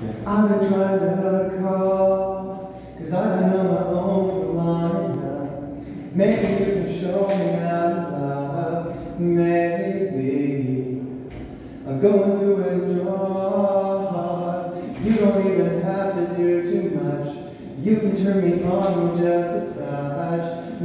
I've been trying to call, 'cause I've been on my own for long enough. Maybe you can show me how to love. Maybe I'm going through withdrawals. You don't even have to do too much. You can turn me on with just a touch,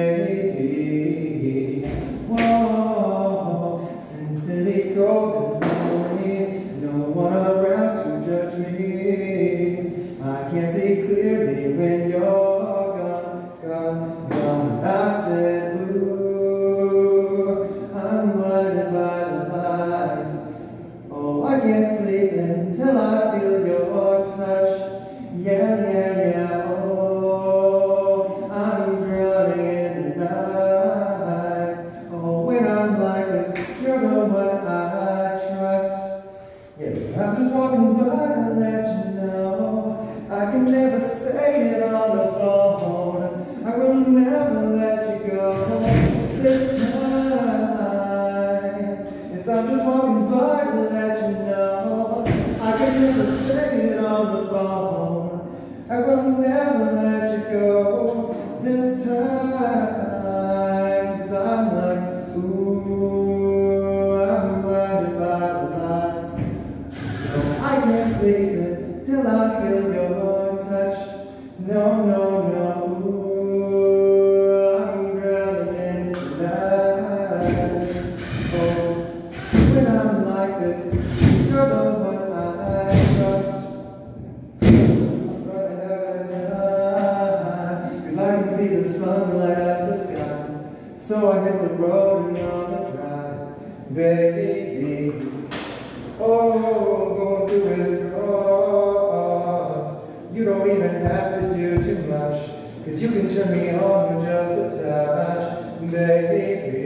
baby. Whoa, Sin City cold and lonely, no one around to judge me. I can't see clearly when you're gone, gone, gone. I said, ooh, I'm blinded by the light. Oh, I can't sleep until I feel your touch. Yeah, yeah, yeah. Oh, I'm drowning in the night. Oh, when I'm like this, you're the one I trust. Yes, I'm just walking by to let you know I can never say it on the phone. I will never let you go this time. Yes, I'm just walking by to let you know I can never say it on the phone. I will never let you go this time. 'Cause I'm like, ooh, I'm blinded by the light. No, I can't sleep until I feel your touch. No, no, no, ooh, I'm drowning in the night. Oh, when I'm like this, you're the one I trust. I'm running out of time, 'cause I can see the sun light up the sky. So I hit the road and on the drive, baby. Oh, going through withdrawals. You don't even have to do too much, 'cause you can turn me on with just a touch, baby.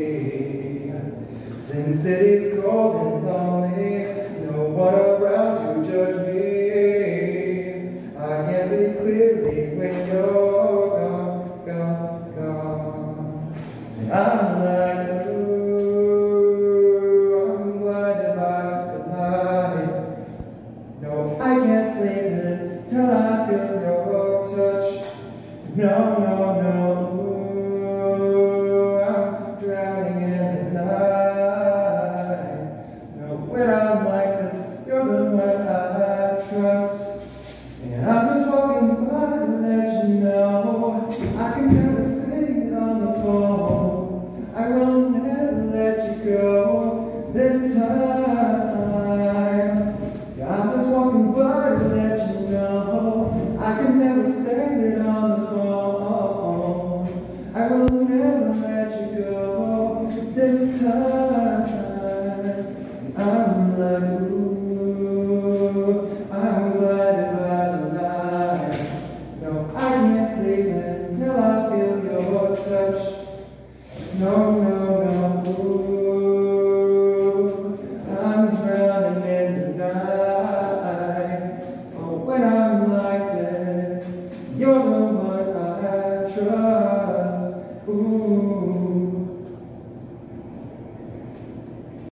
Sin City's cold and lonely, no one around to judge me. I can't see clearly when you're gone, gone, gone. And I'm like, ooh, I'm blinded by the light. No, I can't sleep until I feel your touch. No, no, no, ooh, I'm drowning in the night. No, when I'm like this, you're the one I trust. And I'm just walking by to let you know I can never say it on the phone. I will never let you go this time. Yeah, I'm just walking by to let you know I can never say it on the phone. I will never let you go this time.